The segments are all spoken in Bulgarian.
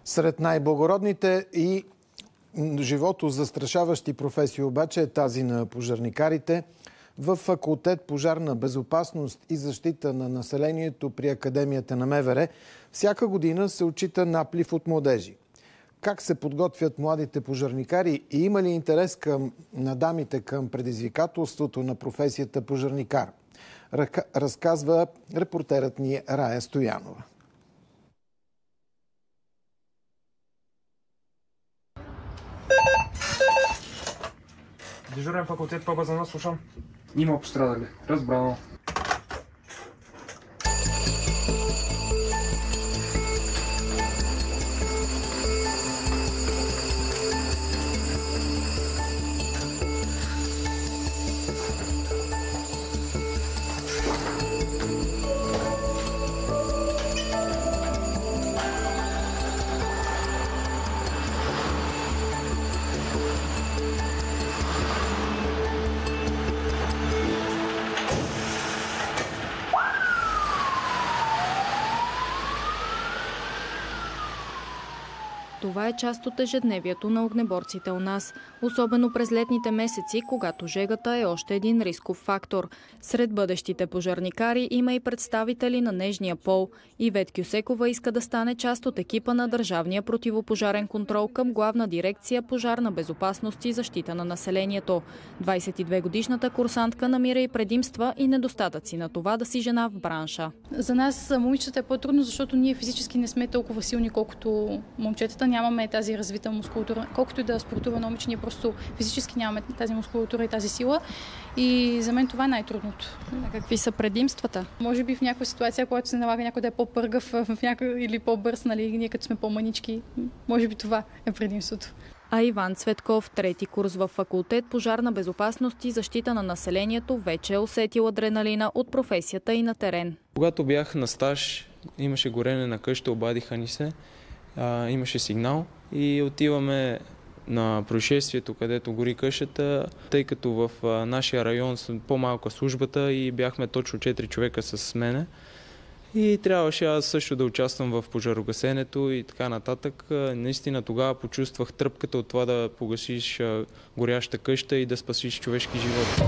Сред най-благородните и живото застрашаващи професии обаче е тази на пожарникарите. В факултет Пожарна безопасност и защита на населението при Академията на МВР всяка година се отчита наплив от младежи. Как се подготвят младите пожарникари и има ли интерес на дамите към предизвикателството на професията пожарникар? Разказва репортерът ни Рая Стоянова. Дежурен факултет по база, слушам. Има пострадали. Разбрано. Това е част от ежедневието на огнеборците у нас, особено през летните месеци, когато жегата е още един рисков фактор. Сред бъдещите пожарникари има и представители на нежния пол. Ивет Кюсекова иска да стане част от екипа на Държавния противопожарен контрол към Главна дирекция Пожарна безопасност и защита на населението. 22-годишната курсантка намира и предимства и недостатъци на това да си жена в бранша. За нас, момичета, е по-трудно, защото ние физически не сме толкова силни, колкото момчетата. Нямаме тази развита мускулатура. Колкото и да спортува момиче, ние просто физически нямаме тази мускулатура и тази сила. И за мен това е най-трудното. А какви са предимствата? Може би в някаква ситуация, когато се налага някой да е по-пъргав или по-бърз, нали, ние като сме по-манички, може би това е предимството. А Иван Цветков, трети курс в факултет Пожарна безопасност и защита на населението, вече е усетил адреналина от професията и на терен. Когато бях на стаж, имаше горене на къща, обадиха ни се. Имаше сигнал и отиваме на происшествието, където гори къщата, тъй като в нашия район са по-малка службата и бяхме точно 4 човека с мене. И трябваше аз също да участвам в пожарогасенето и така нататък. Наистина тогава почувствах тръпката от това да погасиш горяща къща и да спасиш човешки живот.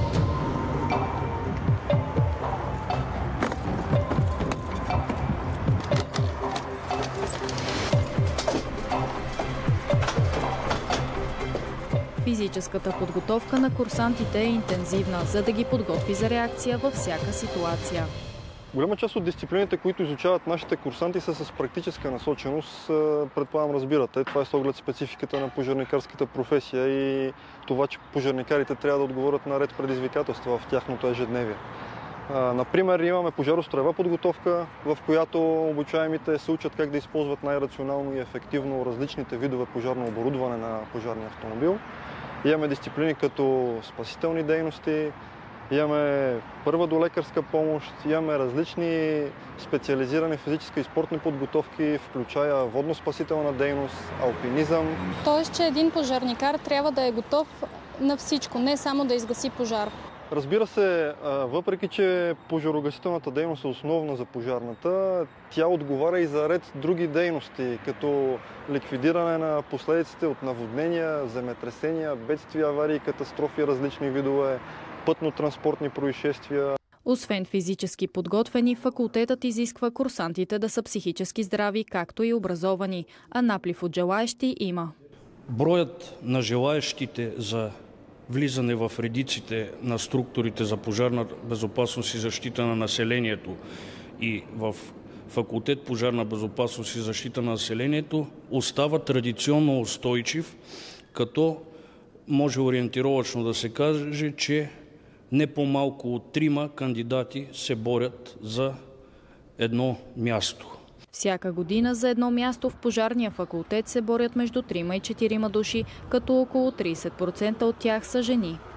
Физическата подготовка на курсантите е интензивна, за да ги подготви за реакция във всяка ситуация. Голяма част от дисциплините, които изучават нашите курсанти, са с практическа насоченост. Предполагам, разбирате. Това е с оглед спецификата на пожарникарската професия и това, че пожарникарите трябва да отговорят на ред предизвикателства в тяхното ежедневие. Например, имаме пожаростроева подготовка, в която обучаемите се учат как да използват най-рационално и ефективно различните видове пожарно оборудване на пожарния автомобил. Имаме дисциплини като спасителни дейности, имаме първа долекарска помощ, имаме различни специализирани физически и спортни подготовки, включая водно-спасителна дейност, алпинизъм. Тоест, че един пожарникар трябва да е готов на всичко, не само да изгаси пожар. Разбира се, въпреки че пожарогасителната дейност е основна за пожарната, тя отговаря и за ред други дейности, като ликвидиране на последиците от наводнения, земетресения, бедствия, аварии, катастрофи, различни видове, пътно-транспортни происшествия. Освен физически подготвени, факултетът изисква курсантите да са психически здрави, както и образовани, а наплив от желаещи има. Броят на желаещите за влизане в редиците на структурите за пожарна безопасност и защита на населението и в факултет Пожарна безопасност и защита на населението остава традиционно устойчив, като може ориентировачно да се каже, че не по-малко от 3 кандидати се борят за едно място. Всяка година за едно място в пожарния факултет се борят между 3 и 4 души, като около 30% от тях са жени.